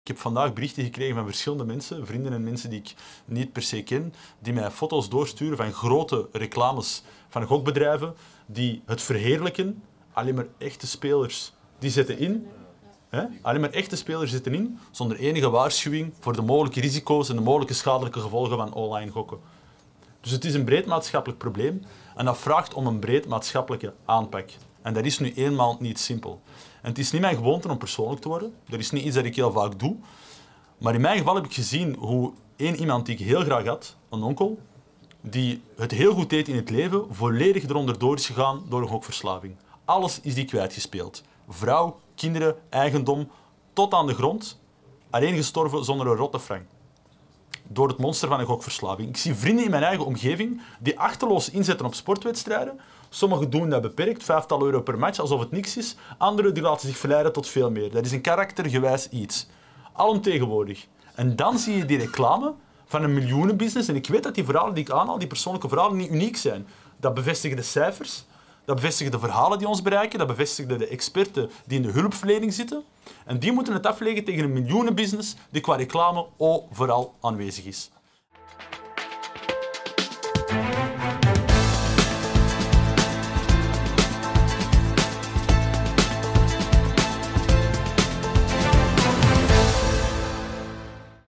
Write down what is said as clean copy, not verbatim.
Ik heb vandaag berichten gekregen van verschillende mensen, vrienden en mensen die ik niet per se ken, die mij foto's doorsturen van grote reclames van gokbedrijven die het verheerlijken. Alleen maar echte spelers die zetten in. Alleen maar echte spelers zitten in, zonder enige waarschuwing voor de mogelijke risico's en de mogelijke schadelijke gevolgen van online gokken. Dus het is een breed maatschappelijk probleem en dat vraagt om een breed maatschappelijke aanpak. En dat is nu eenmaal niet simpel. En het is niet mijn gewoonte om persoonlijk te worden. Dat is niet iets dat ik heel vaak doe. Maar in mijn geval heb ik gezien hoe één iemand die ik heel graag had, een onkel, die het heel goed deed in het leven, volledig eronder door is gegaan door een gokverslaving. Alles is die kwijtgespeeld. Vrouw, kinderen, eigendom, tot aan de grond. Alleen gestorven zonder een rotte frank. Door het monster van een gokverslaving. Ik zie vrienden in mijn eigen omgeving die achterloos inzetten op sportwedstrijden. Sommigen doen dat beperkt, €5 per match, alsof het niks is. Anderen die laten zich verleiden tot veel meer. Dat is een karaktergewijs iets. Alomtegenwoordig. En dan zie je die reclame van een miljoenenbusiness. En ik weet dat die verhalen die ik aanhaal, die persoonlijke verhalen, niet uniek zijn. Dat bevestigen de cijfers. Dat bevestigen de verhalen die ons bereiken. Dat bevestigen de experten die in de hulpverlening zitten. En die moeten het afleggen tegen een miljoenenbusiness die qua reclame overal aanwezig is.